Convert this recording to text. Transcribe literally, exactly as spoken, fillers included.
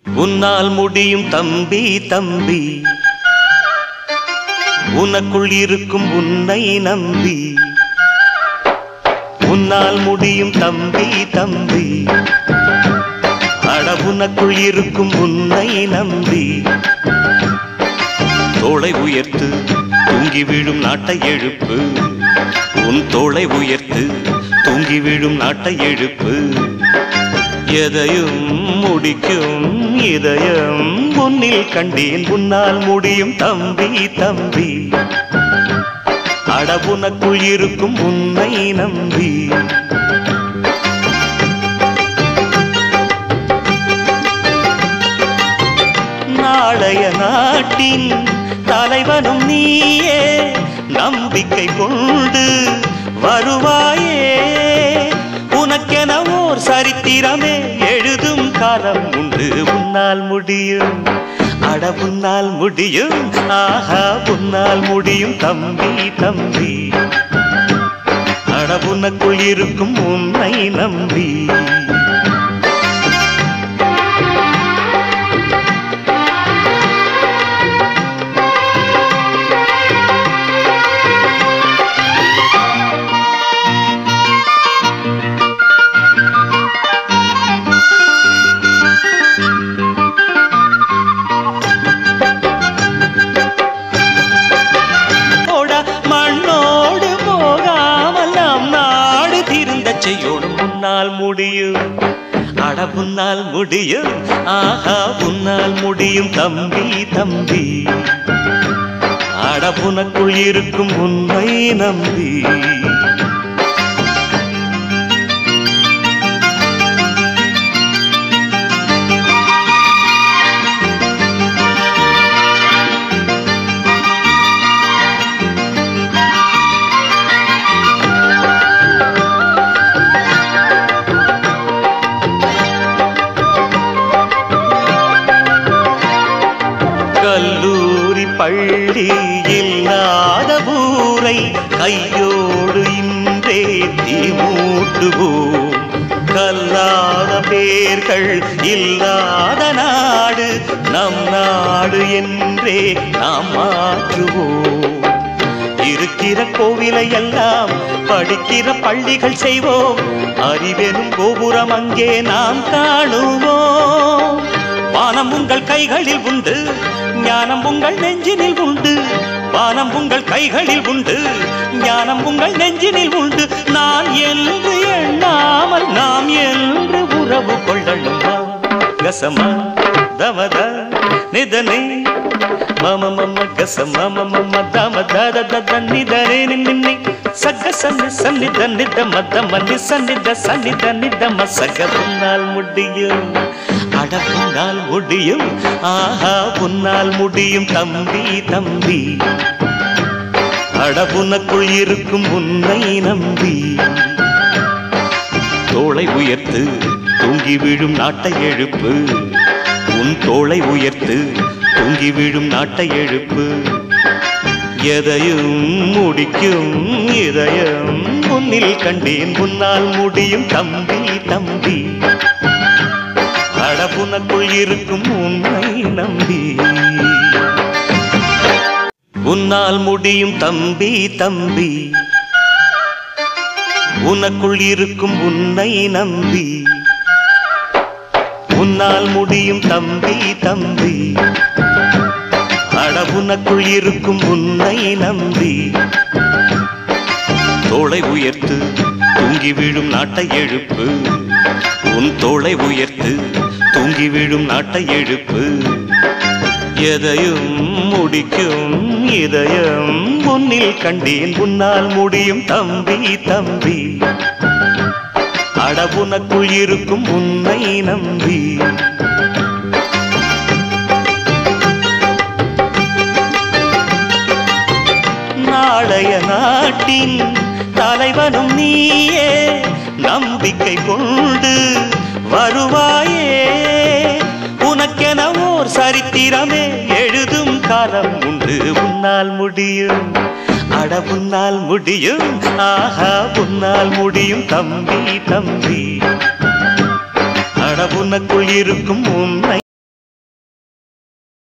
உன்னால் முடியும் தம்பி தம்பி, உனக்குள் இருக்கும் உன்னை நம்பி. உன்னால் முடியும் தம்பி தம்பி, அட உனக்குள் இருக்கும் உன்னை நம்பி. தோளை உயர்த்து தூங்கி விழும் நாட்டை எழுப்பு, உன் தோளை உயர்த்து தூங்கி விழும் நாட்டை எழுப்பு. எதையும் முடிக்கும் இதயம் முன்னில் கண்டேன், உன்னால் முடியும் தம்பி தம்பி, அட உனக்குள் இருக்கும் உன்னை நம்பி. நாளைய நாட்டின் தலைவனும் நீயே, நம்பிக்கை கொண்டு வருவாயே. உனக்கென ஓர் சரித்திரமே எழுதும் காலம் உண்டு. உன்னால் முடியும், அட உன்னால் முடியும், ஆஹா உன்னால் முடியும் தம்பி தம்பி, அட உனக்குள் இருக்கும் உன்னை நம்பி. உன்னால் முடியும், அட உன்னால் முடியும், ஆஹா உன்னால் முடியும் தம்பி தம்பி, அட உனக்குள் இருக்கும் உன்னை நம்பி. கல்லூரி பள்ளி இல்லாத ஊரை கையோடு இன்றே தீமூட்டுவோம். கல்லாத பேர்கள் இல்லாத நாடு நம் நாடு என்றே நாம் மாற்றுவோம். இருக்கிற கோவிலை எல்லாம் படிக்கிற பள்ளிகள் செய்வோம். அறிவெனும் கோபுரம் அங்கே நாம் காணுவோம். வானம் உங்கள் கைகளில் உண்டு, ஞானம் உங்கள் நெஞ்சினில் உண்டு. வானம் உங்கள் கைகளில் உண்டு, ஞானம் உங்கள் நெஞ்சினில் உண்டு. நான் என்று எண்ணாமல் நாம் என்று உறவு கொள்ளணும். கசமா தமத நிதனே மம மம கசமா மம தம தத தத நிதனே நின்னி சக சன்னி சன்னித நித மத மன்னி சன்னித சன்னித நித மசக. உன்னால் முடியும், அட உன்னால் முடியும், ஆஹா உன்னால் முடியும் தம்பி தம்பி, அட உனக்குள் இருக்கும் உன்னை நம்பி. தோளை உயர்த்து தூங்கி விழும் நாட்டை எழுப்பு, உன் தோளை உயர்த்து தூங்கி விழும் நாட்டை எழுப்பு. எதையும் முடிக்கும் இதயம் முன்னில் கண்டேன், உன்னால் முடியும் தம்பி தம்பி, அட உனக்குள் இருக்கும் உன்னை நம்பி. உன்னால் முடியும் தம்பி தம்பி, உனக்குள் இருக்கும் உன்னை நம்பி. உன்னால் முடியும் தம்பி தம்பி, அட உனக்குள் இருக்கும் உன்னை நம்பி. தோளை உயர்த்து தூங்கி விழும் நாட்டை எழுப்பு, உன் தோளை உயர்த்து தூங்கி விழும் நாட்டை எழுப்பு. எதையும் முடிக்கும் இதயம் முன்னில் கண்டேன், உன்னால் முடியும் தம்பி தம்பி, அட உனக்குள் இருக்கும் உன்னை நம்பி. நாளைய நாட்டின் தலைவனும் நீயே, நம்பிக்கை கொண்டு வருவாயே. உனக்கென ஓர் சரித்திரமே எழுதும் காலம் உண்டு. உன்னால் முடியும், அட உன்னால் முடியும், ஆஹா உன்னால் முடியும் தம்பி தம்பி, அட உனக்குள் இருக்கும் உன்னை